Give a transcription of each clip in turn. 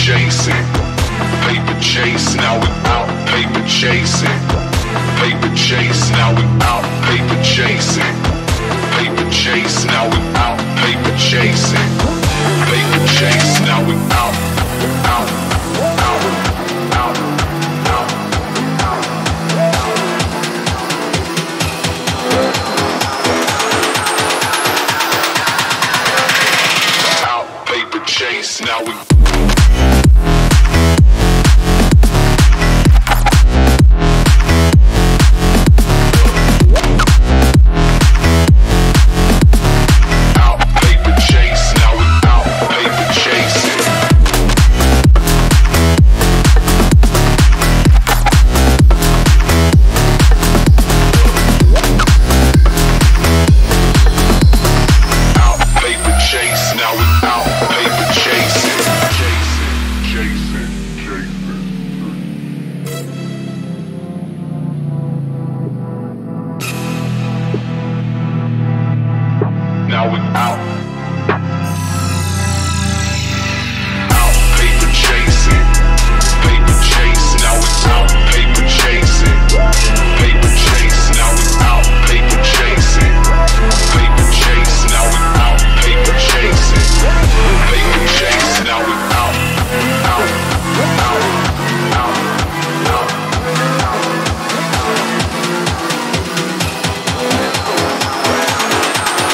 chasing, paper chase, now we out, paper chasing, paper chase, now we out, paper chasing, paper chase, now we out, paper chasing, paper chase, now we out, out, out, out, out, out, paper chase, now we now we out. Out, paper chasing. Paper chase, now we out. Paper chasing. Paper chase, now we out. Paper chasing. Paper chase, now we out. Paper chasing. Paper chase, now we out. Out, out, out, out,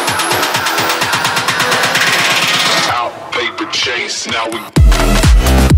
out. Paper chase, now we